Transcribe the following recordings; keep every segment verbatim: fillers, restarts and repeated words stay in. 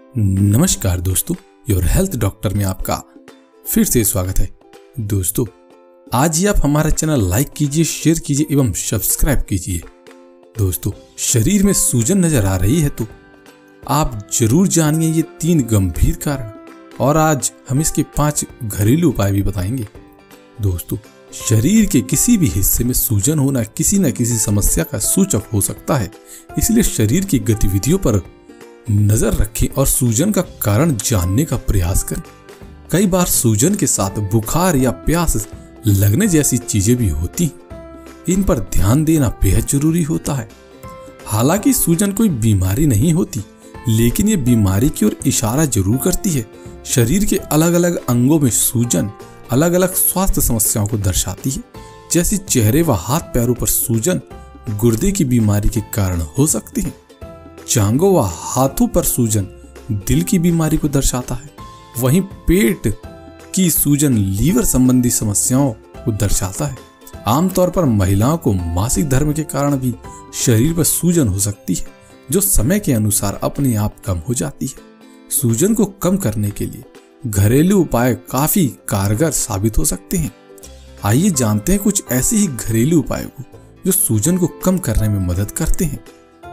नमस्कार दोस्तों, your health doctor में आपका फिर से स्वागत है। दोस्तों, आज ही आप हमारा चैनल लाइक कीजिए, शेयर कीजिए एवं सब्सक्राइब कीजिए। दोस्तों, शरीर में सूजन नजर आ रही है तो आप जरूर जानिए ये तीन गंभीर कारण, और आज हम इसके पांच घरेलू उपाय भी बताएंगे। दोस्तों, शरीर के किसी भी हिस्से में सूजन होना किसी न किसी समस्या का सूचक हो सकता है, इसलिए शरीर की गतिविधियों पर नजर रखें और सूजन का कारण जानने का प्रयास करें। कई बार सूजन के साथ बुखार या प्यास लगने जैसी चीजें भी होती हैं। इन पर ध्यान देना बेहद जरूरी होता है। हालांकि सूजन कोई बीमारी नहीं होती, लेकिन ये बीमारी की ओर इशारा जरूर करती है। शरीर के अलग अलग अंगों में सूजन अलग अलग स्वास्थ्य समस्याओं को दर्शाती है, जैसे चेहरे व हाथ पैरों पर सूजन गुर्दे की बीमारी के कारण हो सकती है। जांघों व हाथों पर सूजन दिल की बीमारी को दर्शाता है। वहीं पेट की सूजन लीवर संबंधी समस्याओं को दर्शाता है। आमतौर पर महिलाओं को मासिक धर्म के कारण भी शरीर पर सूजन हो सकती है, जो समय के अनुसार अपने आप कम हो जाती है। सूजन को कम करने के लिए घरेलू उपाय काफी कारगर साबित हो सकते हैं। आइए जानते हैं कुछ ऐसे ही घरेलू उपायों को जो सूजन को कम करने में मदद करते हैं।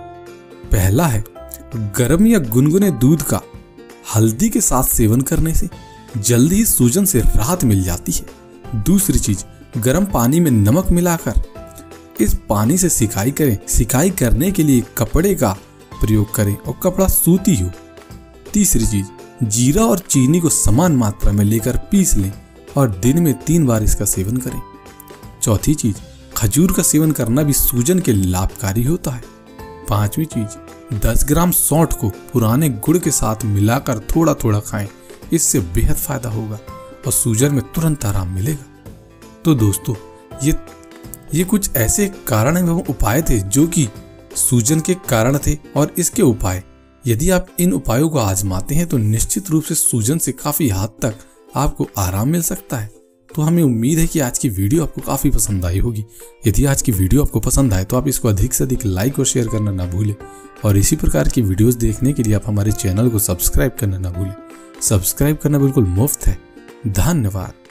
पहला है, गर्म या गुनगुने दूध का हल्दी के साथ सेवन करने से जल्दी ही सूजन से राहत मिल जाती है। दूसरी चीज, गर्म पानी में नमक मिलाकर इस पानी से सिकाई करें। सिकाई करने के लिए कपड़े का प्रयोग करें और कपड़ा सूती हो। तीसरी चीज, जीरा और चीनी को समान मात्रा में लेकर पीस लें और दिन में तीन बार इसका सेवन करें। चौथी चीज, खजूर का सेवन करना भी सूजन के लाभकारी होता है। पांचवी चीज, दस ग्राम सौंठ को पुराने गुड़ के साथ मिलाकर थोड़ा थोड़ा खाएं। इससे बेहद फायदा होगा और सूजन में तुरंत आराम मिलेगा। तो दोस्तों, ये ये कुछ ऐसे कारण एवं उपाय थे जो कि सूजन के कारण थे, और इसके उपाय यदि आप इन उपायों को आजमाते हैं तो निश्चित रूप से सूजन से काफी हद तक आपको आराम मिल सकता है। तो हमें उम्मीद है कि आज की वीडियो आपको काफी पसंद आई होगी। यदि आज की वीडियो आपको पसंद आए तो आप इसको अधिक से अधिक लाइक और शेयर करना ना भूलें, और इसी प्रकार की वीडियोस देखने के लिए आप हमारे चैनल को सब्सक्राइब करना ना भूलें। सब्सक्राइब करना बिल्कुल मुफ्त है। धन्यवाद।